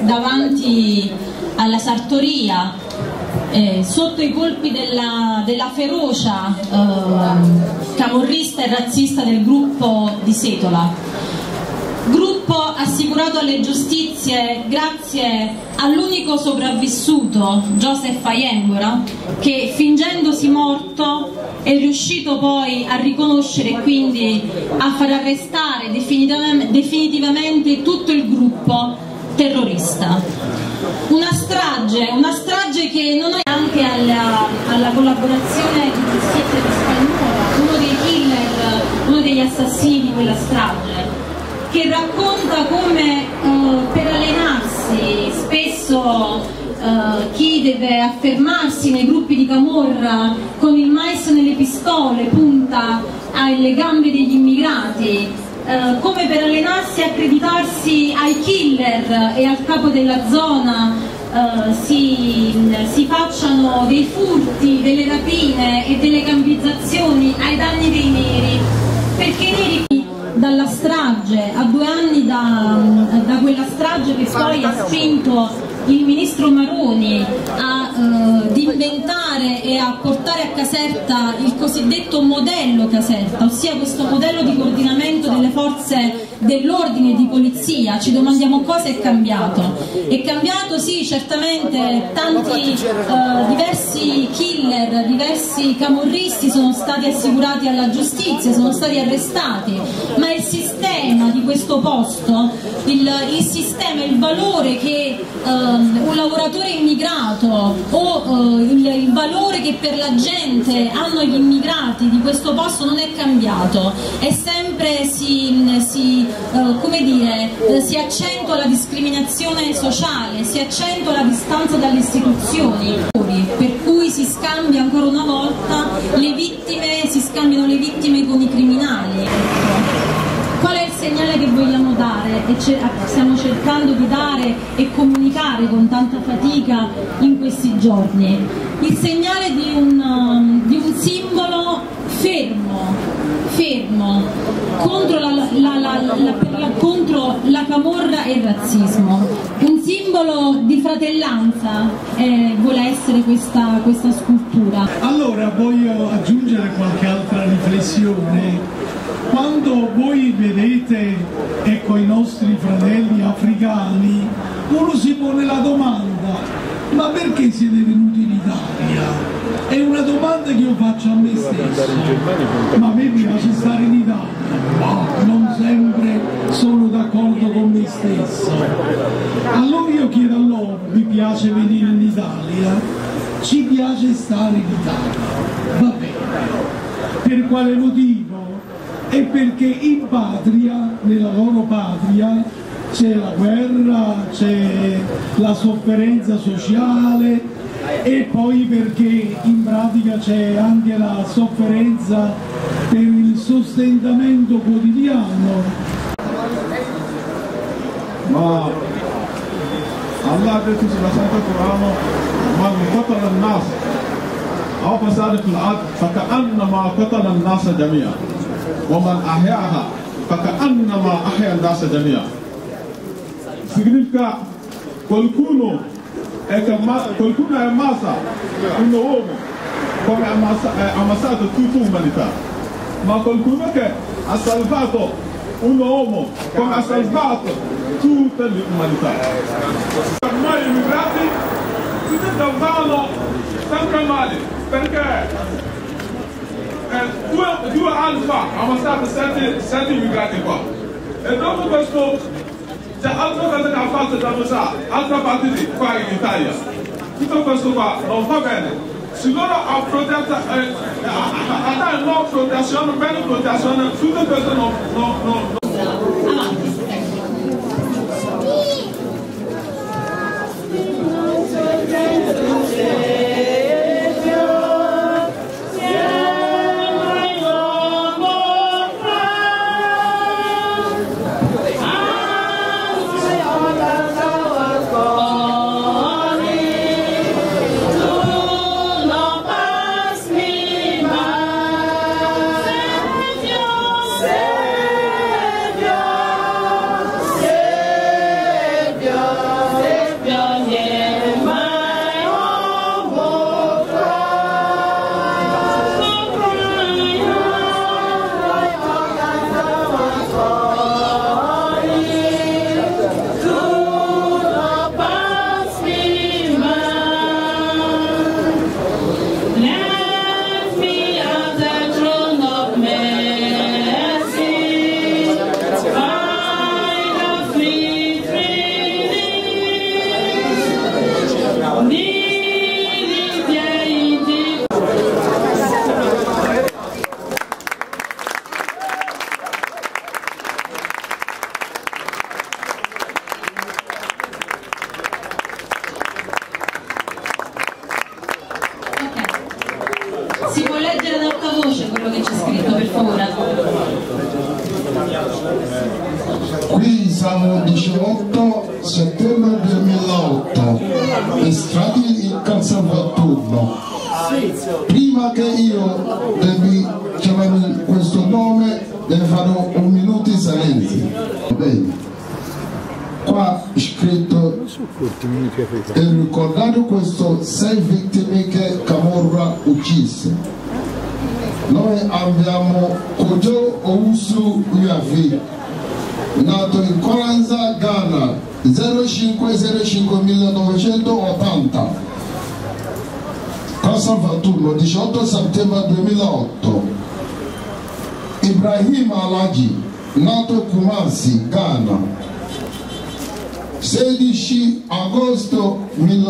davanti alla sartoria, sotto i colpi della ferocia camorrista e razzista del gruppo di Setola. Gruppo assicurato alle giustizie grazie all'unico sopravvissuto, Joseph Ayembora, che fingendosi morto è riuscito poi a riconoscere e quindi a far arrestare definitivamente tutto il gruppo terrorista. Una strage che non è anche alla collaborazione di giustizia di Spagnuolo, uno dei killer, uno degli assassini di quella strage, che racconta come per allenarsi spesso chi deve affermarsi nei gruppi di camorra con il mais nelle pistole punta alle gambe degli immigrati, come per allenarsi e accreditarsi ai killer e al capo della zona si facciano dei furti, delle rapine e delle gambizzazioni ai danni dei neri, perché i neri dalla strage, a 2 anni da quella strage che poi ha spinto il ministro Maroni ad inventare e a portare a Caserta il cosiddetto modello Caserta, ossia questo modello di coordinamento delle forze dell'ordine e di polizia. Ci domandiamo cosa è cambiato. È cambiato, sì, certamente tanti diversi killer, diversi camorristi sono stati assicurati alla giustizia, sono stati arrestati, ma il sistema di questo posto, il sistema, il valore che un lavoratore immigrato o il valore che per la gente hanno gli immigrati di questo posto non è cambiato, è sempre come dire, si accentua la discriminazione sociale, si accentua la distanza dalle istituzioni, per cui si scambia ancora una volta le vittime, si scambiano le vittime con i criminali. Qual è il segnale che vogliamo dare e stiamo cercando di dare e comunicare con tanta fatica in questi giorni? Il segnale di un simbolo fermo contro la camorra e il razzismo, un simbolo di fratellanza vuole essere questa scultura. Allora voglio aggiungere qualche altra riflessione. Quando voi vedete, ecco, i nostri fratelli africani, uno si pone la domanda: ma perché siete venuti in Italia? È una domanda che io faccio a me stesso. Ma a me piace stare in Italia, ma non sempre sono d'accordo con me stesso. Allora io chiedo a loro: vi piace venire in Italia? Ci piace stare in Italia, va bene. Per quale motivo? È perché in patria, nella loro patria, c'è la guerra, c'è la sofferenza sociale, e poi perché in pratica c'è anche la sofferenza per il sostentamento quotidiano. Ma Allah في سورة القرآن من قتل الناس أو فساد في الأرض فكأنما قتل الناس جميعا ومن أحياها فكأنما أحيا الناس جميعا. Significa qualcuno è ammazza un uomo come ha ammazzato tutta l'umanità, ma qualcuno che ha salvato un uomo come ha salvato tutta l'umanità. Per noi immigrati si trovano sempre male, perché 2 anni fa hanno ammazzato 7 immigrati qua, e dopo questo c'è altre cose che ha fatto da Musa, altre partiti qua in Italia. Tutto questo qua non va bene. Se loro hanno protetto, hanno una protezione, bene protezione, tutte queste non. 18 settembre 2008, estratti in Casavaturno. Prima che io devi chiamare questo nome, ne farò un minuto di silenzio. Bene. Qua scritto e ricordato questo 6 vittime che Camorra uccise. Noi abbiamo Kojo Owusu Uyafi, nato in Koranza, Ghana, 05/05/1980, Casavaturno, 18 settembre 2008. Ibrahim Alaji, nato Kumasi, Ghana, 16 agosto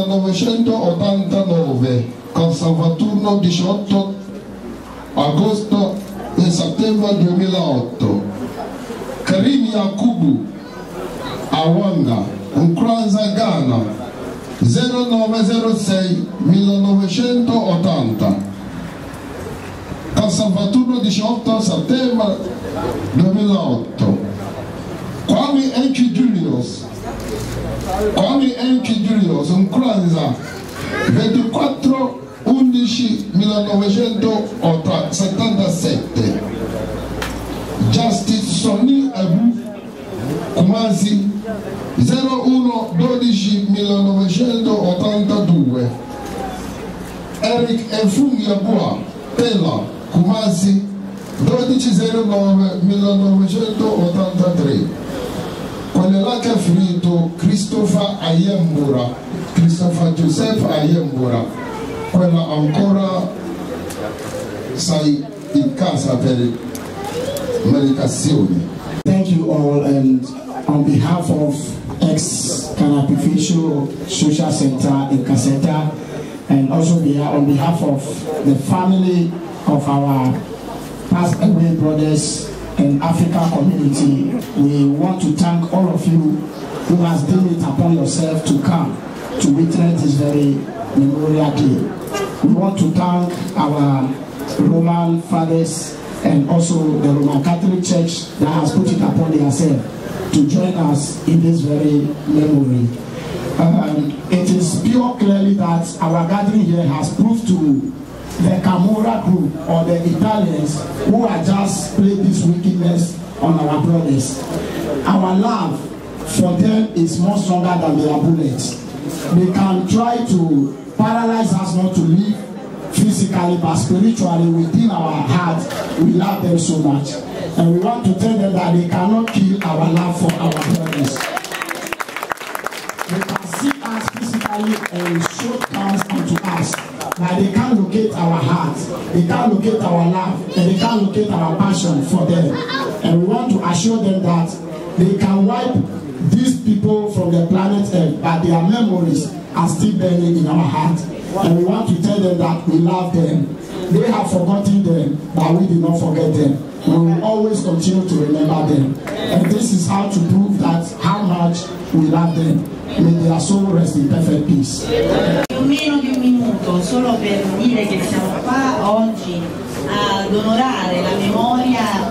1989, Casavaturno, 18 agosto e settembre 2008. Karim Yakubu Awanga, Nkranza, Ghana, 09/06/1980, Casavaturno, 18 settembre 2008. Kwame Enki Julius, Nkranza, 24/11/1977. Justice Sonny Abu Kumasi, 01/12/1982. Eric Efung-Yabua Tela, Kumasi, 12/09/1983. Quello là che ha finito Christopher Joseph Ayembura, quella ancora sei in casa per medicazioni. Thank you all, and on behalf of ex-Canapificio Social Center in Caseta, and also on behalf of the family of our passed away brothers in Africa community, we want to thank all of you who has taken it upon yourself to come to witness this very Memorial Day. We want to thank our Roman fathers and also the Roman Catholic Church that has put it upon themselves to join us in this very memory. It is pure clearly that our gathering here has proved to the Camorra group or the Italians who are just playing this wickedness on our brothers. Our love for them is more stronger than their bullets. They can try to paralyze us not to live physically, but spiritually within our heart we love them so much, and we want to tell them that they cannot kill our love for our brothers. They can see us physically and show hands unto us, but they can't locate our heart, they can't locate our love, and they can't locate our passion for them. And we want to assure them that they can wipe these people from the planet Earth, but their memories are still burning in our heart. And we want to tell them that we love them. They have forgotten them, but we did not forget them. We will always continue to remember them. And this is how to prove that how much we love them. May their soul rest in perfect peace. Meno di un minuto solo per dire che siamo qua oggi ad onorare la memoria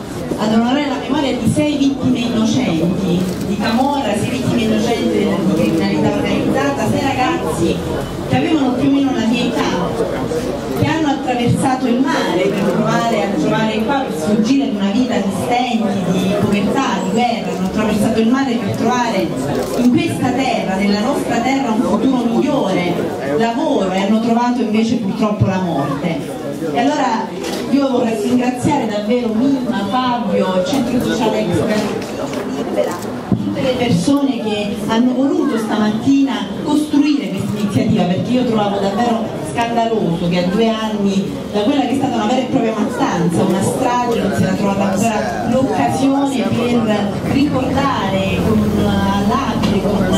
di 6 vittime innocenti di Camorra, 6 vittime innocenti della criminalità organizzata, 6 ragazzi che avevano più o meno la mia età, che hanno attraversato il mare per provare a trovare qua, per sfuggire ad una vita di stenti, di povertà, di guerra, hanno attraversato il mare per trovare in questa terra, nella nostra terra, un futuro migliore, lavoro, e hanno trovato invece purtroppo la morte. E allora io vorrei ringraziare davvero Mimma, Fabio, il Centro Sociale Ex Libera, tutte le persone che hanno voluto stamattina costruire questa iniziativa, perché io trovavo davvero scandaloso che a 2 anni da quella che è stata una vera e propria mattanza, una strage, non si era trovata ancora l'occasione per ricordare con una lapide, con un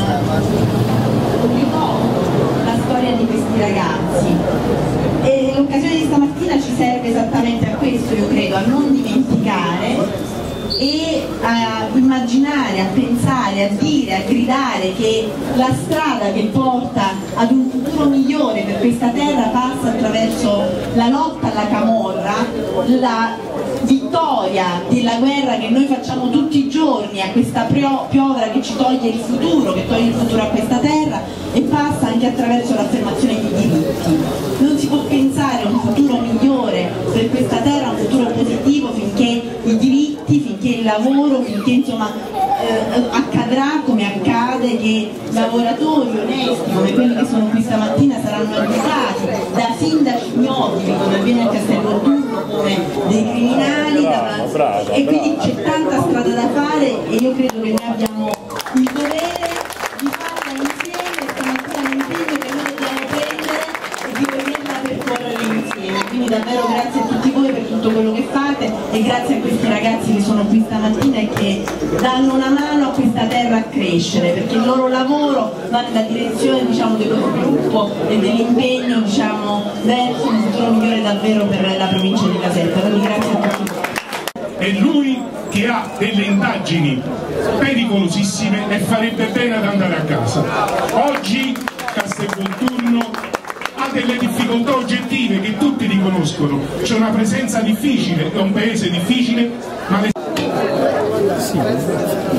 ricordo la storia di questi ragazzi. E l'occasione di stamattina ci serve esattamente a questo, io credo, a non dimenticare e a immaginare, a pensare, a dire, a gridare che la strada che porta ad un futuro migliore per questa terra passa attraverso la lotta alla camorra, la vittoria storia della guerra che noi facciamo tutti i giorni, a questa piovra che ci toglie il futuro, che toglie il futuro a questa terra, e passa anche attraverso l'affermazione dei diritti. Non si può pensare a un futuro migliore per questa terra, un futuro positivo, finché i diritti, finché il lavoro, finché insomma accadrà come accade che lavoratori onesti come quelli che sono qui stamattina saranno accusati da sindaci ignobili come avviene a Castelvolturno come dei criminali e quindi c'è tanta strada da fare e io credo che noi abbiamo il dovere di farla insieme. Stamattina è un impegno che noi dobbiamo prendere e di volerla percorrere insieme, quindi davvero grazie a tutti voi per tutto quello che fate e grazie a questi ragazzi che sono qui stamattina e che danno una mano a questa terra a crescere, perché il loro lavoro va nella direzione, diciamo, dello sviluppo e dell'impegno, diciamo, verso un futuro migliore davvero per la provincia di Caserta. Quindi grazie a tutti. È lui che ha delle indagini pericolosissime e farebbe bene ad andare a casa. Oggi Castelvolturno ha delle difficoltà oggettive che tutti riconoscono, c'è una presenza difficile, è un paese difficile, ma le...